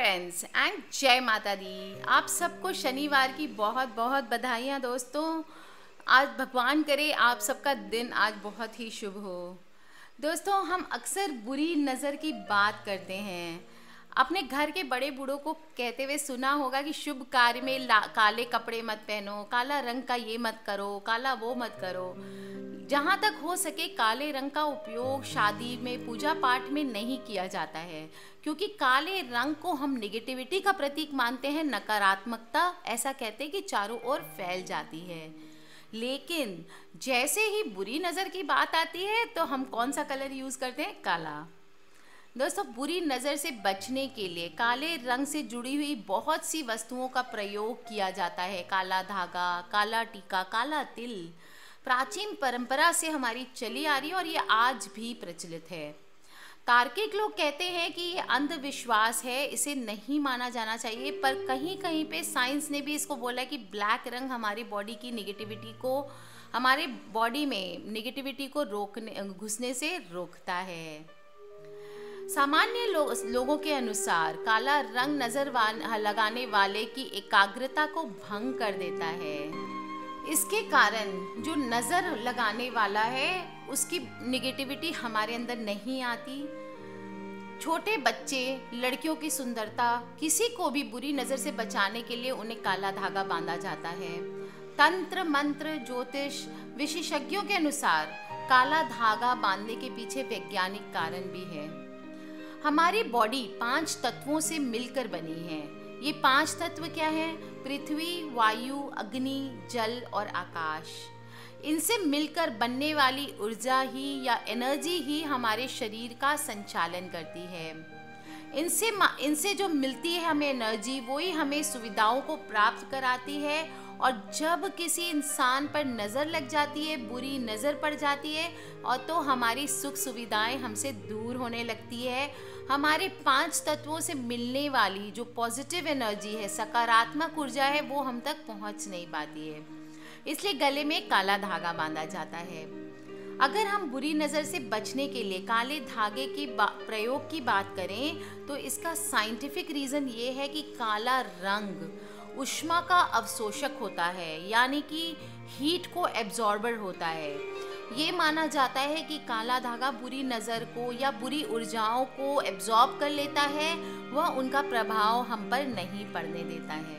Friends and जय माता दी। आप सबको शनिवार की बहुत बहुत बधाइयाँ दोस्तों। आज भगवान करे आप सबका दिन आज बहुत ही शुभ हो। दोस्तों, हम अक्सर बुरी नज़र की बात करते हैं। अपने घर के बड़े बूढ़ों को कहते हुए सुना होगा कि शुभ कार्य में काले कपड़े मत पहनो, काला रंग का ये मत करो, काला वो मत करो। जहाँ तक हो सके काले रंग का उपयोग शादी में, पूजा पाठ में नहीं किया जाता है, क्योंकि काले रंग को हम नेगेटिविटी का प्रतीक मानते हैं, नकारात्मकता ऐसा कहते हैं कि चारों ओर फैल जाती है। लेकिन जैसे ही बुरी नज़र की बात आती है तो हम कौन सा कलर यूज़ करते हैं? काला। दोस्तों, बुरी नज़र से बचने के लिए काले रंग से जुड़ी हुई बहुत सी वस्तुओं का प्रयोग किया जाता है। काला धागा, काला टीका, काला तिल प्राचीन परंपरा से हमारी चली आ रही है और ये आज भी प्रचलित है। तार्किक लोग कहते हैं कि ये अंधविश्वास है, इसे नहीं माना जाना चाहिए, पर कहीं कहीं पे साइंस ने भी इसको बोला है कि ब्लैक रंग हमारी बॉडी की नेगेटिविटी को, हमारे बॉडी में नेगेटिविटी को घुसने से रोकता है। सामान्य लोगों के अनुसार काला रंग नज़र लगाने वाले की एकाग्रता को भंग कर देता है। इसके कारण जो नज़र लगाने वाला है उसकी नेगेटिविटी हमारे अंदर नहीं आती। छोटे बच्चे, लड़कियों की सुंदरता, किसी को भी बुरी नज़र से बचाने के लिए उन्हें काला धागा बांधा जाता है। तंत्र मंत्र ज्योतिष विशेषज्ञों के अनुसार काला धागा बांधने के पीछे वैज्ञानिक कारण भी है। हमारी बॉडी 5 तत्वों से मिलकर बनी है। ये 5 तत्व क्या हैं? पृथ्वी, वायु, अग्नि, जल और आकाश। इनसे मिलकर बनने वाली ऊर्जा ही या एनर्जी ही हमारे शरीर का संचालन करती है। इनसे जो मिलती है हमें एनर्जी, वो ही हमें सुविधाओं को प्राप्त कराती है। और जब किसी इंसान पर नज़र लग जाती है, बुरी नज़र पड़ जाती है, और तो हमारी सुख सुविधाएं हमसे दूर होने लगती है। हमारे 5 तत्वों से मिलने वाली जो पॉजिटिव एनर्जी है, सकारात्मक ऊर्जा है, वो हम तक पहुंच नहीं पाती है। इसलिए गले में काला धागा बांधा जाता है। अगर हम बुरी नज़र से बचने के लिए काले धागे की प्रयोग की बात करें तो इसका साइंटिफिक रीज़न ये है कि काला रंग ऊष्मा का अवशोषक होता है, यानी कि हीट को एब्जॉर्बर होता है। ये माना जाता है कि काला धागा बुरी नज़र को या बुरी ऊर्जाओं को एब्जॉर्ब कर लेता है, वह उनका प्रभाव हम पर नहीं पड़ने देता है।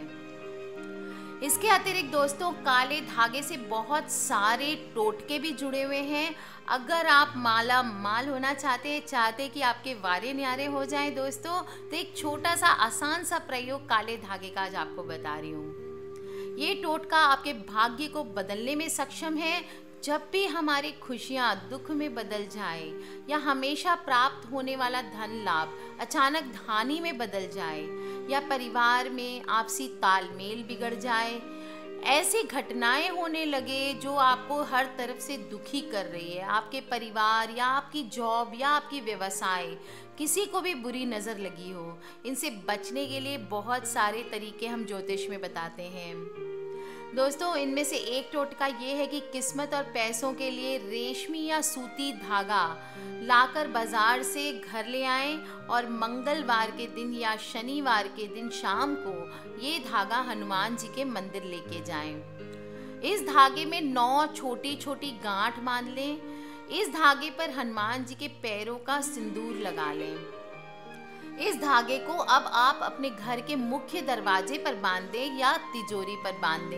इसके अतिरिक्त दोस्तों, काले धागे से बहुत सारे टोटके भी जुड़े हुए हैं। अगर आप माला माल होना चाहते कि आपके वारे न्यारे हो जाएं दोस्तों, तो एक छोटा सा आसान सा प्रयोग काले धागे का आज आपको बता रही हूँ। ये टोटका आपके भाग्य को बदलने में सक्षम है। जब भी हमारी खुशियाँ दुख में बदल जाए, या हमेशा प्राप्त होने वाला धन लाभ अचानक हानि में बदल जाए, या परिवार में आपसी तालमेल बिगड़ जाए, ऐसी घटनाएं होने लगे जो आपको हर तरफ से दुखी कर रही है, आपके परिवार या आपकी जॉब या आपकी व्यवसाय, किसी को भी बुरी नज़र लगी हो, इनसे बचने के लिए बहुत सारे तरीके हम ज्योतिष में बताते हैं दोस्तों। इनमें से एक टोटका ये है कि किस्मत और पैसों के लिए रेशमी या सूती धागा लाकर बाजार से घर ले आएं और मंगलवार के दिन या शनिवार के दिन शाम को ये धागा हनुमान जी के मंदिर लेके जाएं। इस धागे में 9 छोटी छोटी गांठ बांध लें। इस धागे पर हनुमान जी के पैरों का सिंदूर लगा लें। इस धागे को अब आप अपने घर के मुख्य दरवाजे पर बांधें या तिजोरी पर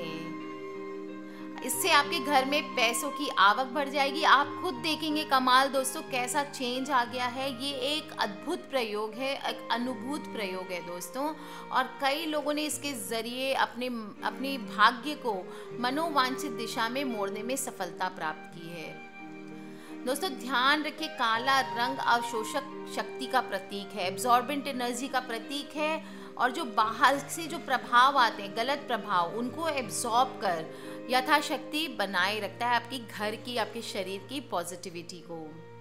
बांधें। इससे आपके घर में पैसों की आवक बढ़ जाएगी। आप खुद देखेंगे कमाल दोस्तों, कैसा चेंज आ गया है। ये एक अद्भुत प्रयोग है, एक अनुभूत प्रयोग है दोस्तों, और कई लोगों ने इसके ज़रिए अपने भाग्य को मनोवांछित दिशा में मोड़ने में सफलता प्राप्त की है। दोस्तों, ध्यान रखिए, काला रंग अवशोषक शक्ति का प्रतीक है, एब्जॉर्बेंट एनर्जी का प्रतीक है, और जो बाहर से जो प्रभाव आते हैं, गलत प्रभाव, उनको एब्जॉर्ब कर यथाशक्ति बनाए रखता है आपकी घर की, आपके शरीर की पॉजिटिविटी को।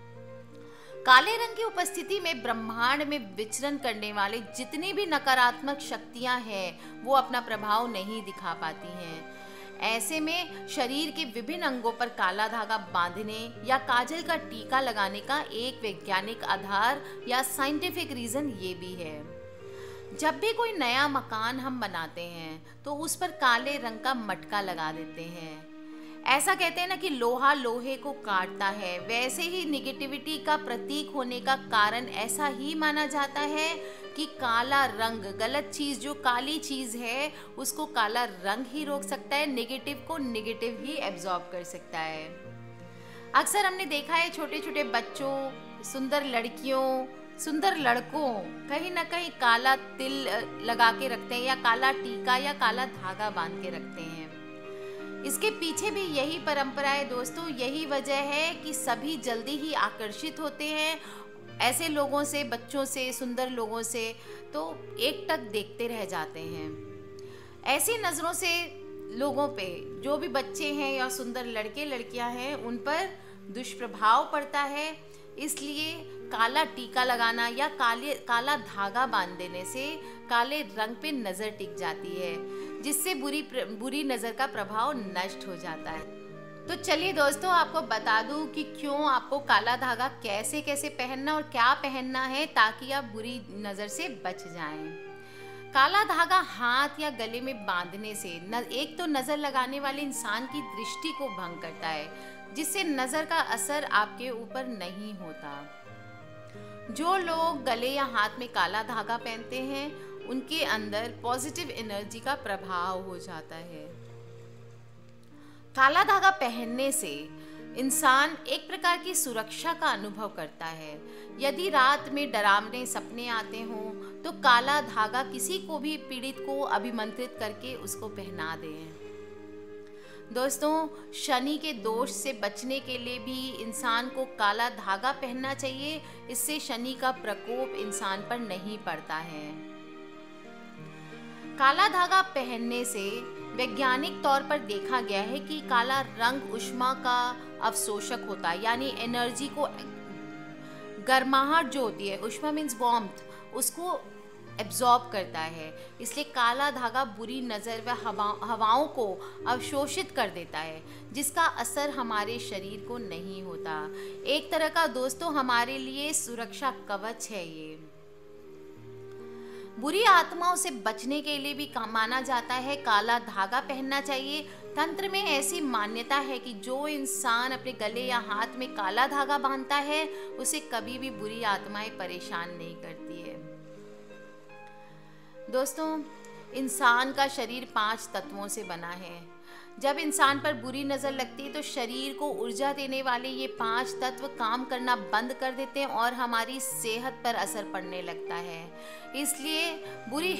काले रंग की उपस्थिति में ब्रह्मांड में विचरण करने वाले जितनी भी नकारात्मक शक्तियां हैं वो अपना प्रभाव नहीं दिखा पाती हैं। ऐसे में शरीर के विभिन्न अंगों पर काला धागा बांधने या काजल का टीका लगाने का एक वैज्ञानिक आधार या साइंटिफिक रीजन ये भी है। जब भी कोई नया मकान हम बनाते हैं तो उस पर काले रंग का मटका लगा देते हैं। ऐसा कहते हैं ना कि लोहा लोहे को काटता है, वैसे ही निगेटिविटी का प्रतीक होने का कारण ऐसा ही माना जाता है कि काला रंग, गलत चीज़ जो काली चीज़ है उसको काला रंग ही रोक सकता है, नेगेटिव को नेगेटिव ही एब्जॉर्ब कर सकता है। अक्सर हमने देखा है छोटे छोटे बच्चों, सुंदर लड़कियों, सुंदर लड़कों कहीं ना कहीं काला तिल लगा के रखते हैं या काला टीका या काला धागा बांध के रखते हैं। इसके पीछे भी यही परंपरा है दोस्तों, यही वजह है कि सभी जल्दी ही आकर्षित होते हैं ऐसे लोगों से, बच्चों से, सुंदर लोगों से, तो एकटक देखते रह जाते हैं। ऐसी नज़रों से लोगों पे, जो भी बच्चे हैं या सुंदर लड़के लड़कियां हैं, उन पर दुष्प्रभाव पड़ता है। इसलिए काला टीका लगाना या काला धागा बांध देने से काले रंग पे नज़र टिक जाती है, जिससे बुरी नज़र का प्रभाव नष्ट हो जाता है। तो चलिए दोस्तों, आपको बता दूं कि क्यों आपको काला धागा कैसे कैसे पहनना और क्या पहनना है ताकि आप बुरी नज़र से बच जाएं। काला धागा हाथ या गले में बांधने से एक तो नज़र लगाने वाले इंसान की दृष्टि को भंग करता है, जिससे नज़र का असर आपके ऊपर नहीं होता। जो लोग गले या हाथ में काला धागा पहनते हैं उनके अंदर पॉजिटिव एनर्जी का प्रभाव हो जाता है। काला धागा पहनने से इंसान एक प्रकार की सुरक्षा का अनुभव करता है। यदि रात में डरावने सपने आते हों तो काला धागा किसी को भी पीड़ित को अभिमंत्रित करके उसको पहना दें। दोस्तों, शनि के दोष से बचने के लिए भी इंसान को काला धागा पहनना चाहिए, इससे शनि का प्रकोप इंसान पर नहीं पड़ता है। काला धागा पहनने से वैज्ञानिक तौर पर देखा गया है कि काला रंग ऊष्मा का अवशोषक होता है, यानी एनर्जी को, गर्माहट जो होती है, ऊष्मा मीन्स वार्मथ, उसको एब्जॉर्ब करता है। इसलिए काला धागा बुरी नज़र व हवाओं को अवशोषित कर देता है, जिसका असर हमारे शरीर को नहीं होता। एक तरह का दोस्तों हमारे लिए सुरक्षा कवच है ये। बुरी आत्माओं से बचने के लिए भी माना जाता है काला धागा पहनना चाहिए। तंत्र में ऐसी मान्यता है कि जो इंसान अपने गले या हाथ में काला धागा बांधता है उसे कभी भी बुरी आत्माएं परेशान नहीं करती है। दोस्तों, इंसान का शरीर 5 तत्वों से बना है। जब इंसान पर बुरी नज़र लगती है तो शरीर को ऊर्जा देने वाले ये 5 तत्व काम करना बंद कर देते हैं और हमारी सेहत पर असर पड़ने लगता है। इसलिए बुरी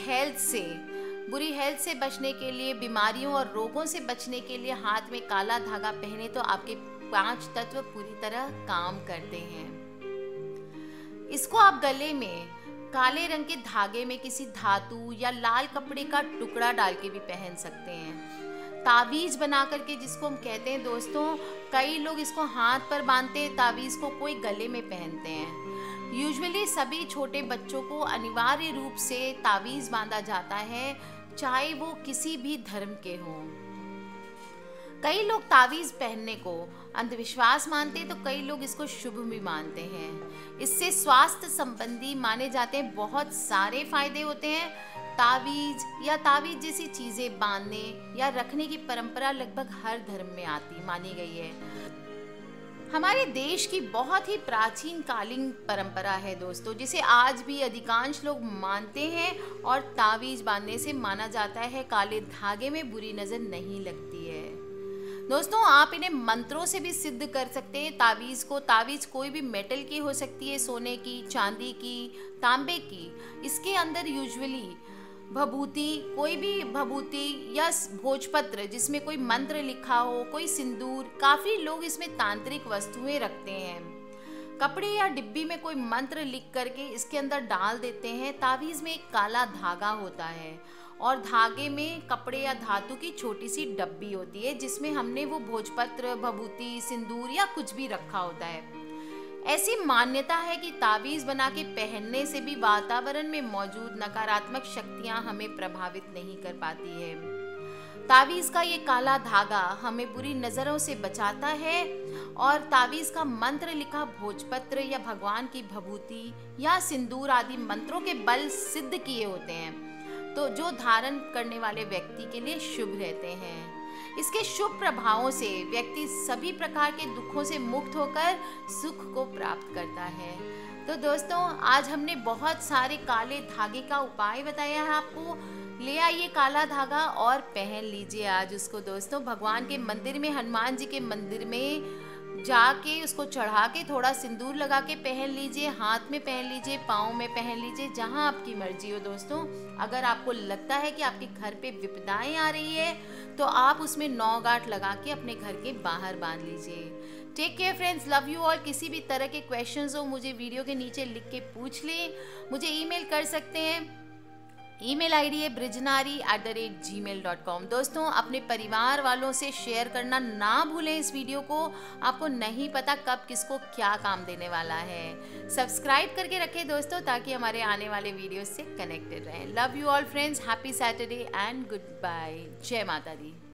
हेल्थ से बचने के लिए, बीमारियों और रोगों से बचने के लिए हाथ में काला धागा पहने तो आपके 5 तत्व पूरी तरह काम करते हैं। इसको आप गले में काले रंग के धागे में किसी धातु या लाल कपड़े का टुकड़ा डाल के भी पहन सकते हैं। ताबीज बना करके, जिसको हम कहते हैं दोस्तों, कई लोग इसको हाथ पर बांधते हैं, ताबीज को कोई गले में पहनते हैं। यूजुअली सभी छोटे बच्चों को अनिवार्य रूप से ताबीज बांधा जाता है, चाहे वो किसी भी धर्म के हों। कई लोग ताबीज पहनने को अंधविश्वास मानते हैं तो कई लोग इसको शुभ भी मानते हैं। इससे स्वास्थ्य संबंधी माने जाते हैं बहुत सारे फायदे होते हैं। ताबीज या ताबीज जैसी चीज़ें बांधने या रखने की परंपरा लगभग हर धर्म में मानी गई है। हमारे देश की बहुत ही प्राचीन कालीन परंपरा है दोस्तों, जिसे आज भी अधिकांश लोग मानते हैं और ताबीज बांधने से माना जाता है काले धागे में बुरी नज़र नहीं लगती है। दोस्तों, आप इन्हें मंत्रों से भी सिद्ध कर सकते हैं ताबीज़ को। ताबीज़ कोई भी मेटल की हो सकती है, सोने की, चांदी की, तांबे की। इसके अंदर यूजुअली भभूति, कोई भी भभूति या भोजपत्र जिसमें कोई मंत्र लिखा हो, कोई सिंदूर, काफ़ी लोग इसमें तांत्रिक वस्तुएं रखते हैं। कपड़े या डिब्बी में कोई मंत्र लिख करके इसके अंदर डाल देते हैं। ताबीज़ में एक काला धागा होता है और धागे में कपड़े या धातु की छोटी सी डब्बी होती है जिसमें हमने वो भोजपत्र, भभूति, सिंदूर या कुछ भी रखा होता है। ऐसी मान्यता है कि ताबीज़ बना के पहनने से भी वातावरण में मौजूद नकारात्मक शक्तियां हमें प्रभावित नहीं कर पाती है। तावीज़ का ये काला धागा हमें बुरी नज़रों से बचाता है और तावीज़ का मंत्र लिखा भोजपत्र या भगवान की भभूति या सिंदूर आदि मंत्रों के बल सिद्ध किए होते हैं, तो जो धारण करने वाले व्यक्ति के लिए शुभ रहते हैं। इसके शुभ प्रभावों से व्यक्ति सभी प्रकार के दुखों से मुक्त होकर सुख को प्राप्त करता है। तो दोस्तों, आज हमने बहुत सारे काले धागे का उपाय बताया है आपको। ले आइए काला धागा और पहन लीजिए आज उसको दोस्तों। भगवान के मंदिर में, हनुमान जी के मंदिर में जाके उसको चढ़ा के थोड़ा सिंदूर लगा के पहन लीजिए, हाथ में पहन लीजिए, पाँव में पहन लीजिए, जहाँ आपकी मर्जी हो दोस्तों। अगर आपको लगता है कि आपके घर पे विपदाएं आ रही है तो आप उसमें 9 गांठ लगा के अपने घर के बाहर बांध लीजिए। Take care friends, love you all. किसी भी तरह के क्वेश्चंस हो मुझे वीडियो के नीचे लिख के पूछ लें, मुझे ईमेल कर सकते हैं। ईमेल आईडी है brijnari@gmail.com। दोस्तों, अपने परिवार वालों से शेयर करना ना भूलें इस वीडियो को। आपको नहीं पता कब किसको क्या काम देने वाला है। सब्सक्राइब करके रखें दोस्तों, ताकि हमारे आने वाले वीडियो से कनेक्टेड रहें। Love you all friends, happy Saturday and good bye. जय माता दी।